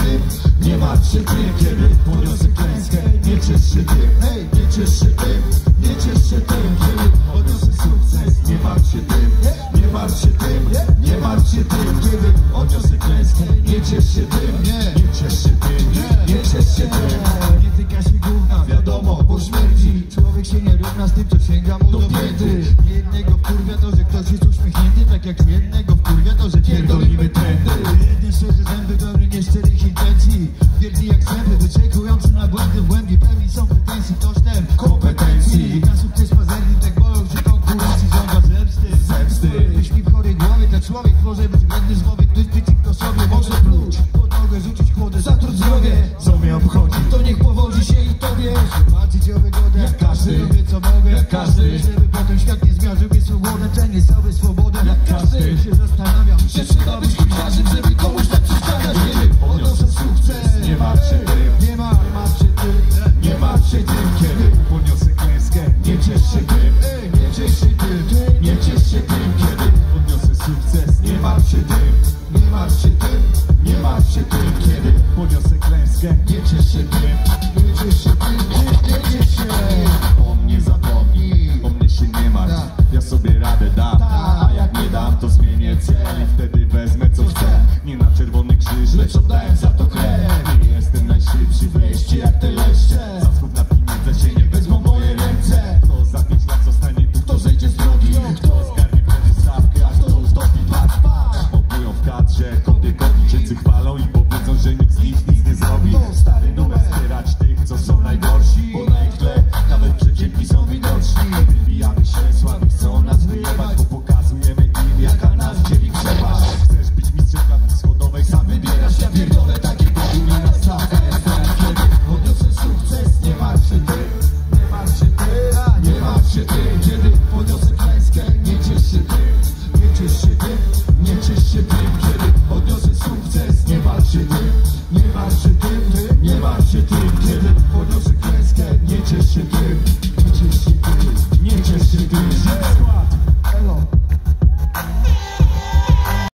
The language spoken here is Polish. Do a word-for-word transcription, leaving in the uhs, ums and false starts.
tym, nie martw się tym, kiedy poniosę klęskę. Nie ciesz się tym, hej, nie ciesz się tym, nie ciesz się tym, kiedy poniosę sukces. Nie martw się tym, nie martw się tym, nie martw się tym, kiedy poniosę klęskę. Nie ciesz się tym, nie ciesz się tym, nie ciesz się tym. Nie tyka się gówna, wiadomo, bo śmierdzi. Człowiek się nie równa z tym, co sięga mu do biedy. Nie jednego wkurwia to, że ktoś jest uśmiechnięty, tak jak jednego wkurwia to, że pierdolimy trendy. Jednie szczerze zęby pełni nieszczerych intencji, twierdzi jak zęby, wyczekujący na błędy w głębi, pełni są pretensji kosztem kompetencji. Na sukces pazerny tak bolą, że konkurencji żąda zemsty. Zemsty. Myśli w chorej głowie, ten człowiek może być wredny z głowy, ktoś przeciwko sobie może pluć pod nogę, rzucić chłodę, zatruć zdrowie. Co mnie obchodzi, to niech powodzi się i tobie. Walczyć o wygodę, jak każdy, robię co mogę, jak każdy, żeby potem świat nie zmiażdżył, jest ugodę, cenię sobie swobodę, jak każdy. Się zastanawiam, czy trzeba być kucharzem, żeby komuś tak przeszkadzać, kiedy odnoszę sukces. Nie martw się tym, nie martw się tym, nie martw się tym, kiedy poniosę klęskę. Nie ciesz się tym, nie ciesz się tym, nie ciesz się tym, kiedy odniosę sukces. Nie martw się tym, nie martw się tym, nie martw się tym, kiedy poniosę klęskę. Nie ciesz się tym, nie ciesz się tym, nie ciesz się. O mnie zapomnij, o mnie się nie martw, ja sobie radę dam. A jak nie dam, to zmienię cel i wtedy wezmę co chcę. Nie na czerwony krzyż, lecz oddałem za to krew. Nie jestem najszybszy w mieście jak te leszcze. Za skup na pieniądze się nie wezmą moje ręce. Kto za pięć lat zostanie tu, kto zejdzie z drogi, kto zgarnie wtedy stawkę, a kto ustąpi, patrz, patrz. Obują w kadrze, kody Kończycy chwalą i powiedzą, że nikt z nich nic nie zrobi. Stary numer wspierać tych, co są najgorsi, bo na ich tle nawet przeciętni są widoczni. Wybijamy się, słabi chcą nas wyjebać, bo pokazujemy im, jaka nas dzieli przepaść. Chcesz być mistrzem klatki schodowej, sam wybierasz, ja pierdolę takie powinna na stawkę. Kiedy odniosę sukces, nie martw się tym, nie martw się tym, nie martw się tym, kiedy podniosę klęskę. Nie ciesz się tym, nie ciesz się tym, nie ciesz się tym, kiedy odniosę sukces. Nie martw się tym, nie martw się tym, nie martw się tym.